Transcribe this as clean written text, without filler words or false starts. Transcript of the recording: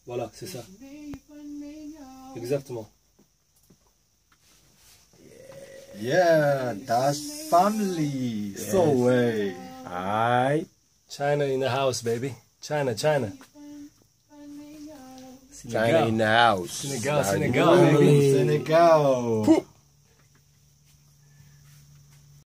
Voilà, c'est ça. Exactement. Yeah, that's family. So way. Aye. China in the house, baby. China, China. China in the house. Senegal, Senegal, baby. Senegal.